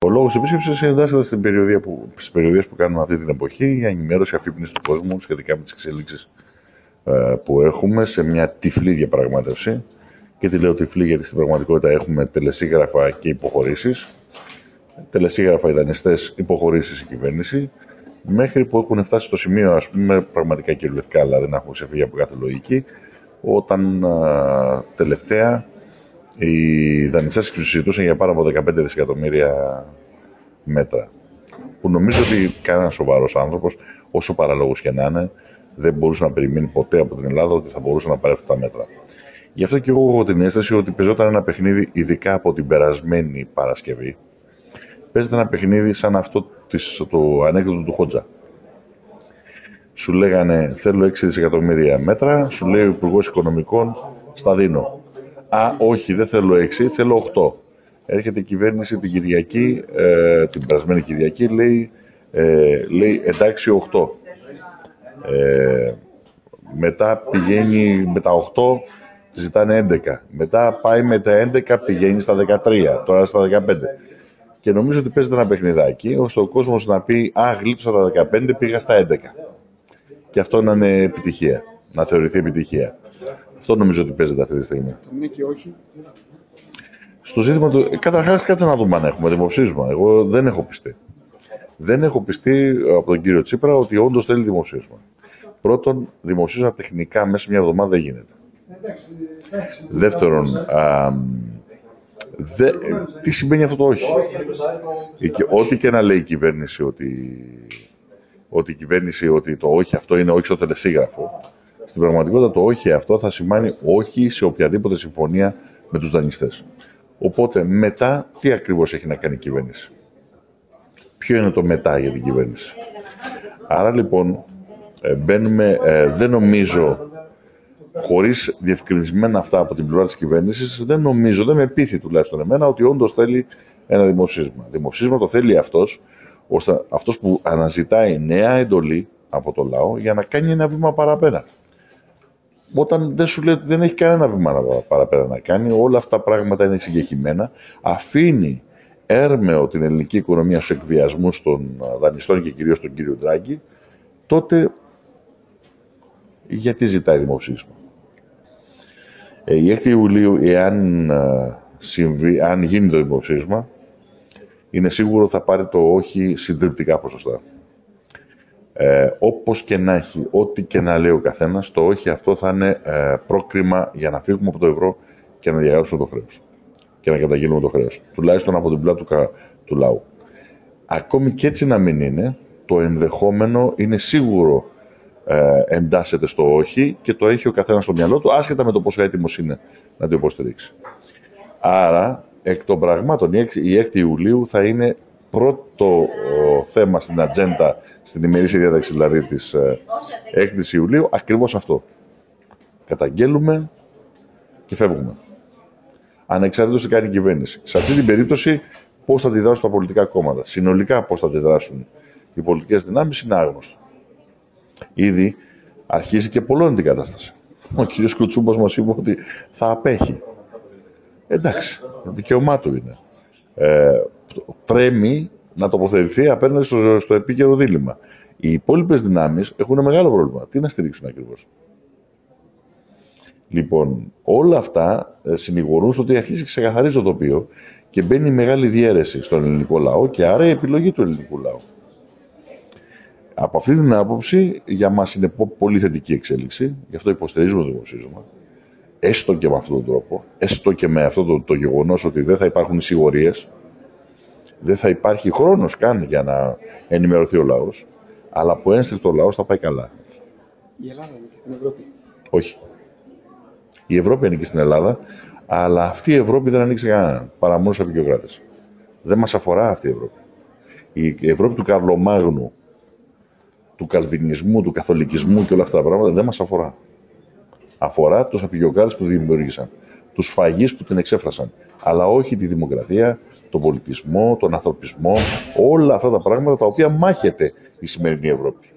Ο λόγος επίσκεψης εντάσσεται στις περιοδίες που κάνουμε αυτή την εποχή για ενημέρωση, αφύπνιση του κόσμου σχετικά με τις εξελίξεις που έχουμε σε μια τυφλή διαπραγμάτευση. Και τη λέω τυφλή γιατί στην πραγματικότητα έχουμε τελεσίγραφα και υποχωρήσεις. Τελεσίγραφα οι δανειστές, υποχωρήσεις η κυβέρνηση, μέχρι που έχουν φτάσει στο σημείο, ας πούμε, πραγματικά κυριολεκτικά, αλλά δεν έχουμε ξεφύγει από κάθε λογική, όταν τελευταία οι δανειστές συζητούσαν για πάνω από 15 δισεκατομμύρια μέτρα. Που νομίζω ότι κανένας σοβαρός άνθρωπος, όσο παράλογος και να είναι, δεν μπορούσε να περιμένει ποτέ από την Ελλάδα ότι θα μπορούσε να πάρει αυτά τα μέτρα. Γι' αυτό και εγώ έχω την αίσθηση ότι παίζονταν ένα παιχνίδι, ειδικά από την περασμένη Παρασκευή. Παίζεται ένα παιχνίδι σαν αυτό το ανέκδοτο του Χότζα. Σου λέγανε θέλω 6 δισεκατομμύρια μέτρα, σου λέει ο Υπουργός Οικονομικών, στα δίνω. Α, όχι, δεν θέλω 6, θέλω 8. Έρχεται η κυβέρνηση την Κυριακή, την περασμένη Κυριακή, λέει εντάξει 8. Μετά πηγαίνει με τα 8, ζητάνε 11. Μετά πάει με τα 11, πηγαίνει στα 13, τώρα στα 15. Και νομίζω ότι παίζεται ένα παιχνιδάκι, ώστε ο κόσμος να πει «Α, γλίτωσα τα 15, πήγα στα 11». Και αυτό να είναι επιτυχία, να θεωρηθεί επιτυχία. Αυτό νομίζω ότι παίζεται αυτή τη στιγμή. Το ναι και όχι. Στο ζήτημα του... Καταρχάς, κάτσε να δούμε αν έχουμε δημοψήφισμα. Εγώ δεν έχω πιστεί. Δεν έχω πιστεί από τον κύριο Τσίπρα ότι όντως θέλει δημοψήφισμα. Πρώτον, δημοψήφισμα τεχνικά μέσα σε μια εβδομάδα δεν γίνεται. Δεύτερον, τι σημαίνει αυτό το όχι. Ό,τι και να λέει η κυβέρνηση ότι το όχι αυτό είναι όχι στο τελεσίγραφο, στην πραγματικότητα το όχι αυτό θα σημαίνει όχι σε οποιαδήποτε συμφωνία με τους δανειστές. Οπότε μετά τι ακριβώς έχει να κάνει η κυβέρνηση. Ποιο είναι το μετά για την κυβέρνηση. Άρα λοιπόν μπαίνουμε, δεν νομίζω, χωρίς διευκρινισμένα αυτά από την πλευρά της κυβέρνησης, δεν με πείθει τουλάχιστον εμένα ότι όντως θέλει ένα δημοψήφισμα. Δημοψήφισμα το θέλει αυτός, ώστε αυτός που αναζητάει νέα εντολή από το λαό για να κάνει ένα βήμα παραπέρα. Όταν δεν σου λέει ότι δεν έχει κανένα βήμα παραπέρα να κάνει, όλα αυτά τα πράγματα είναι συγκεκριμένα, αφήνει έρμεο την ελληνική οικονομία στους εκβιασμούς των δανειστών και κυρίως τον κύριο Ντράγκη, τότε γιατί ζητάει δημοψήφισμα. Η 6η Ιουλίου, αν γίνει το δημοψήφισμα, είναι σίγουρο θα πάρει το όχι συντριπτικά ποσοστά. Όπως και να έχει, ό,τι και να λέει ο καθένας, το όχι αυτό θα είναι πρόκριμα για να φύγουμε από το ευρώ και να διαγράψουμε το χρέος. Και να καταγγείλουμε το χρέος. Τουλάχιστον από την πλάτη του λαού. Ακόμη και έτσι να μην είναι, το ενδεχόμενο είναι σίγουρο εντάσσεται στο όχι και το έχει ο καθένας στο μυαλό του, άσχετα με το πόσο έτοιμος είναι να το υποστηρίξει. Άρα, εκ των πραγμάτων, η 6η Ιουλίου θα είναι πρώτο θέμα στην ατζέντα, στην ημερήσια διάταξη δηλαδή της 6ης Ιουλίου, ακριβώς αυτό. Καταγγέλουμε και φεύγουμε. Ανεξαρτήτως τι κάνει η κυβέρνηση. Σε αυτή την περίπτωση, πώς θα αντιδράσουν τα πολιτικά κόμματα. Συνολικά πώς θα αντιδράσουν οι πολιτικές δυνάμεις είναι άγνωστο. Ήδη αρχίζει και πολλώνει την κατάσταση. Ο κ. Κουτσούμπας μας είπε ότι θα απέχει. Εντάξει, δικαίωμά του είναι. Τρέμει να τοποθετηθεί απέναντι στο επίκαιρο δίλημμα. Οι υπόλοιπες δυνάμεις έχουν μεγάλο πρόβλημα. Τι να στηρίξουν ακριβώς. Λοιπόν, όλα αυτά συνηγορούν στο ότι αρχίζει και ξεκαθαρίζει το τοπίο και μπαίνει μεγάλη διαίρεση στον ελληνικό λαό και άρα η επιλογή του ελληνικού λαού. Από αυτή την άποψη, για μας είναι πολύ θετική εξέλιξη, γι' αυτό υποστηρίζουμε το δημοψήφισμα, έστω και με αυτόν τον τρόπο, έστω και με αυτό το γεγονός ότι δεν θα υπάρχουν σιγορίες, δεν θα υπάρχει χρόνος καν για να ενημερωθεί ο λαός, αλλά από ένστικτο ο λαός θα πάει καλά. Η Ελλάδα είναι και στην Ευρώπη. Όχι. Η Ευρώπη ανήκει στην Ελλάδα, αλλά αυτή η Ευρώπη δεν ανήκει σε κανέναν, παρά μόνο στους απεικιοκράτες. Δεν μας αφορά αυτή η Ευρώπη. Η Ευρώπη του Καρλομάγνου, του Καλβινισμού, του Καθολικισμού και όλα αυτά τα πράγματα δεν μας αφορά. Αφορά τους απεικιοκράτες που δημιουργήσαν, τους σφαγείς που την εξέφρασαν, αλλά όχι τη δημοκρατία, τον πολιτισμό, τον ανθρωπισμό, όλα αυτά τα πράγματα τα οποία μάχεται η σημερινή Ευρώπη.